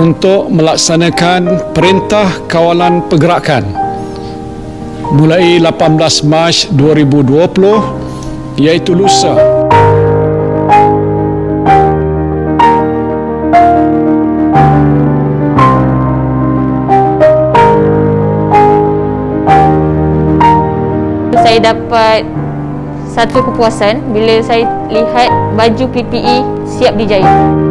untuk melaksanakan Perintah Kawalan Pergerakan mulai 18 Mac 2020 iaitu lusa. Saya dapat satu kepuasan bila saya lihat baju PPE siap dijahit.